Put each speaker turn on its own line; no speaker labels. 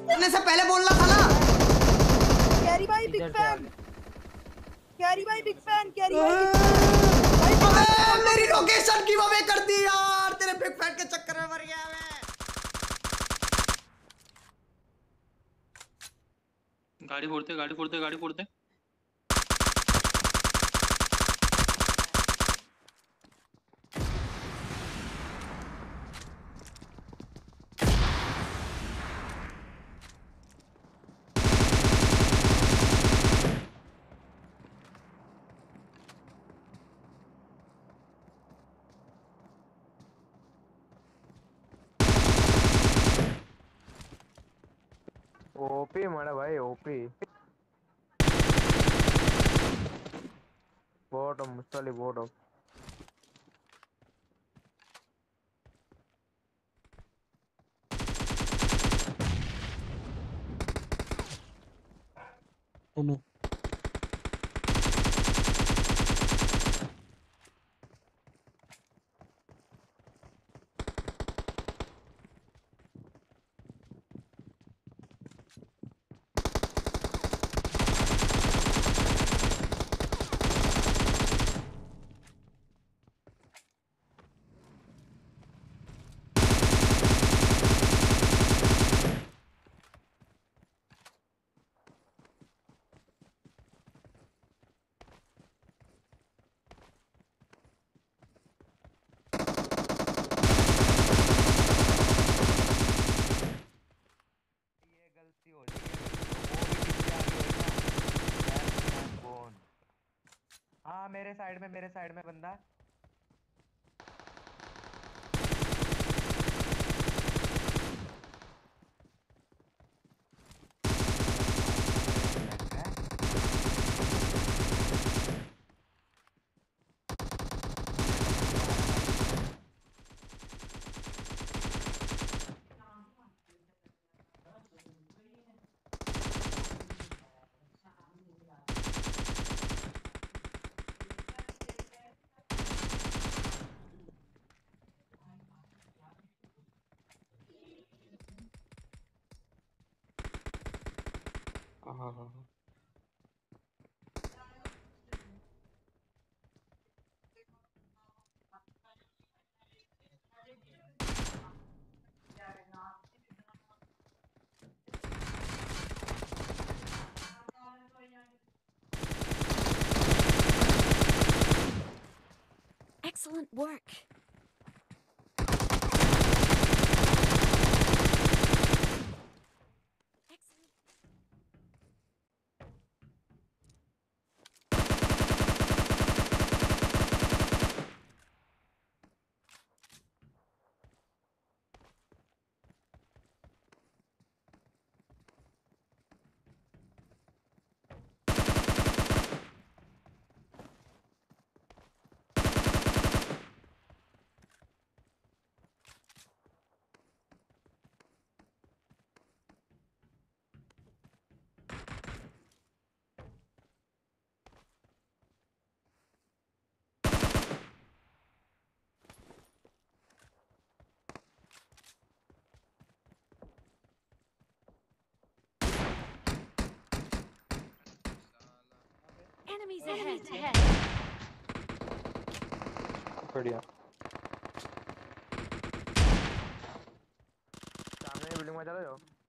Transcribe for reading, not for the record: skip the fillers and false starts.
करने से पहले बोलना था ना।
कैरी भाई बिग फैन, कैरी भाई बिग फैन, कैरी भाई बिग फैन।
अबे मेरी लोकेशन गिव अवे कर दी यार, तेरे बिग फैन के चक्कर में मर गया मैं।
गाड़ी फोड़ते गाड़ी फोड़ते गाड़ी फोड़ते।
ओपी मारा भाई ओपी बोट मुस्ताली बोट गलती हो रही है। हाँ मेरे साइड में बंदा।
हाँ
Excellent work. Enemies ahead.
बढ़िया।
सामने बिल्डिंग में चले जाओ।